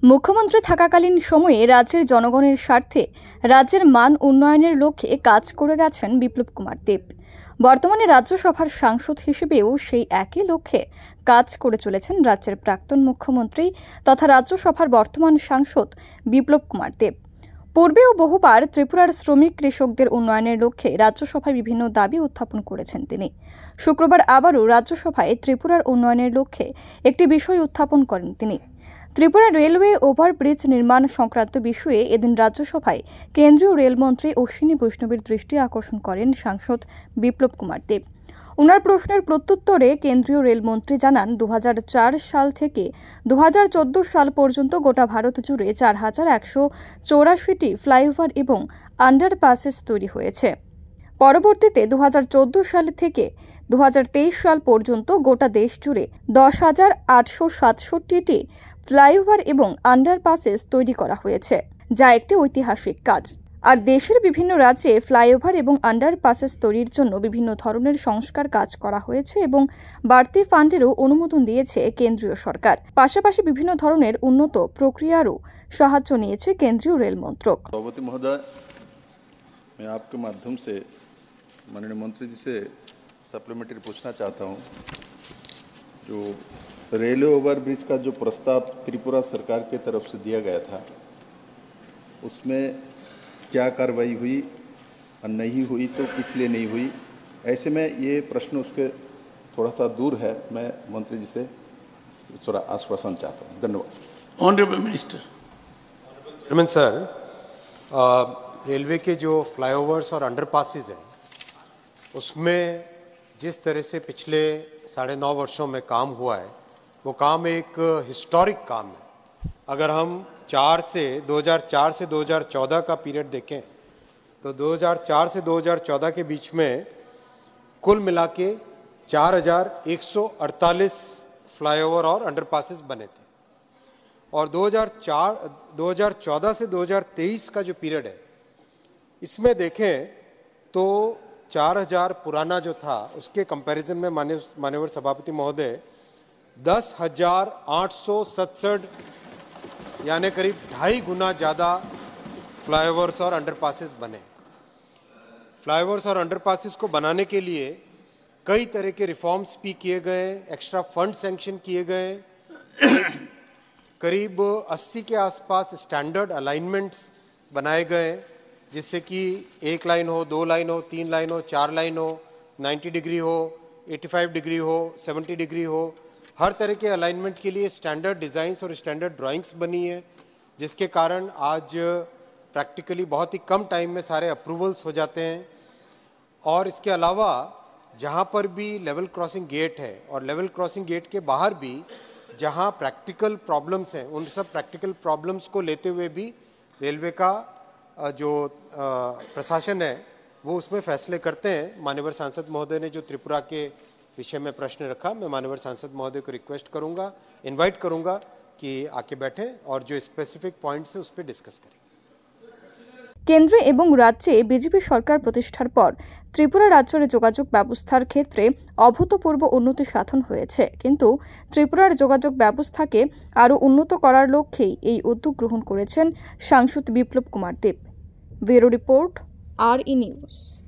মুখ্যমন্ত্রী থাকাকালীন সময়ে রাজ্যের জনগণের স্বার্থে রাজ্যের মান উন্নয়নের লক্ষ্যে কাজ করে গেছেন বিপ্লব কুমার দেব। বর্তমানে রাজ্যসভার সাংসদ হিসেবেও সেই একই লক্ষ্যে কাজ করে চলেছেন রাজ্যের প্রাক্তন মুখ্যমন্ত্রী তথা রাজ্যসভার বর্তমান সাংসদ বিপ্লব কুমার দেব। পূর্বেও বহুবার ত্রিপুরার শ্রমিক কৃষকদের উন্নয়নের লক্ষ্যে রাজ্যসভায় বিভিন্ন দাবি উত্থাপন করেছেন তিনি। শুক্রবার আবারও রাজ্যসভায় ত্রিপুরার উন্নয়নের লক্ষ্যে একটি বিষয় উত্থাপন করেন তিনি। ত্রিপুরা রেলওয়ে ওভারব্রিজ নির্মাণ সংক্রান্ত বিষয়ে এদিন রাজ্যসভায় কেন্দ্রীয় রেলমন্ত্রী অশ্বিনী বৈষ্ণবের দৃষ্টি আকর্ষণ করেন সাংসদ বিপ্লব কুমার দেব। ওনার প্রশ্নের প্রত্যুত্তরে কেন্দ্রীয় রেলমন্ত্রী জানান, 2004 সাল থেকে 2014 সাল পর্যন্ত গোটা ভারত জুড়ে 4184টি ফ্লাইওভার এবং আন্ডারপাসেস তৈরি হয়েছে। পরবর্তীতে 2014 সাল থেকে 2023 সাল পর্যন্ত গোটা দেশ জুড়ে 10,867টি ফ্লাইওভার এবং আন্ডারপাসেস তৈরি করা হয়েছে, যা একটি ঐতিহাসিক কাজ। আর দেশের বিভিন্ন রাজ্যে ফ্লাইওভার এবং আন্ডারপাসেস তৈরির জন্য বিভিন্ন ধরনের সংস্কার কাজ করা হয়েছে এবং বাড়তি ফান্ডেরও অনুমোদন দিয়েছে কেন্দ্রীয় সরকার। পাশাপাশি বিভিন্ন ধরনের উন্নত প্রক্রিয়ারও সাহায্য নিয়েছে কেন্দ্রীয় রেল মন্ত্রক। सभापति महोदय, मैं आपके माध्यम से माननीय मंत्री जी से सप्लीमेंट्री पूछना चाहता हूं। जो रेलवे ओवरब्रिज का जो प्रस्ताव त्रिपुरा सरकार की तरफ से दिया गया था, उसमें क्या कार्रवाई हुई और नहीं हुई तो किस लिए नहीं हुई, ऐसे में ये प्रश्न उसके थोड़ा सा दूर है। मैं मंत्री जी से थोड़ा आश्वासन चाहता हूँ। धन्यवाद। Honourable minister. Chairman sir, railway के जो फ्लाईओवर्स और अंडरपासेस हैं, उसमें जिस तरह से पिछले 9.5 वर्षों में काम हुआ है, वो काम एक हिस्टोरिक काम है। अगर हम 2004 से 2014 का पीरियड देखें तो 2004 से 2014 के बीच में कुल मिला के 4148 फ्लाईओवर और अंडरपासेस बने थे। और 2014 से 2023 का जो पीरियड है, इसमें देखें तो 4000 पुराना जो था, उसके कंपैरिजन में माननीय सभापति महोदय 10,867 यानी करीब 2.5 गुना ज़्यादा फ्लाईओवर्स और अंडरपासेस बने। फ्लाईओवर्स और अंडरपासेस को बनाने के लिए कई तरह के रिफॉर्म्स भी किए गए, एक्स्ट्रा फंड सैंक्शन किए गए, करीब 80 के आसपास स्टैंडर्ड अलाइनमेंट्स बनाए गए, जिससे कि 1 लाइन हो, 2 लाइन हो, 3 लाइन हो, 4 लाइन हो, 90 डिग्री हो, 85 डिग्री हो, 70 डिग्री हो, हर तरह के अलाइनमेंट के लिए स्टैंडर्ड डिज़ाइंस और स्टैंडर्ड ड्राइंग्स बनी है, जिसके कारण आज प्रैक्टिकली बहुत ही कम टाइम में सारे अप्रूवल्स हो जाते हैं। और इसके अलावा जहाँ पर भी लेवल क्रॉसिंग गेट है और लेवल क्रॉसिंग गेट के बाहर भी जहाँ प्रैक्टिकल प्रॉब्लम्स हैं, उन सब प्रैक्टिकल प्रॉब्लम्स को लेते हुए भी रेलवे का जो प्रशासन है वो उसमें फैसले करते हैं। माननीय सांसद महोदय ने जो त्रिपुरा के विषय में प्रश्न रखा, मैं माननीय सांसद महोदय को रिक्वेस्ट करूंगा, इनवाइट करूंगा कि आके बैठें और जो स्पेसिफिक पॉइंट्स है उस पर डिस्कस करें। কেন্দ্রে এবং রাজ্যে বিজেপি সরকার প্রতিষ্ঠার পর ত্রিপুরা রাজ্যের যোগাযোগ ব্যবস্থার ক্ষেত্রে অভূতপূর্ব উন্নতি সাধন হয়েছে, কিন্তু ত্রিপুরার যোগাযোগ ব্যবস্থাকে আরও উন্নত করার লক্ষ্যেই এই উদ্যোগ গ্রহণ করেছেন সাংসদ Biplab Kumar Deb. Bureau report, RE news.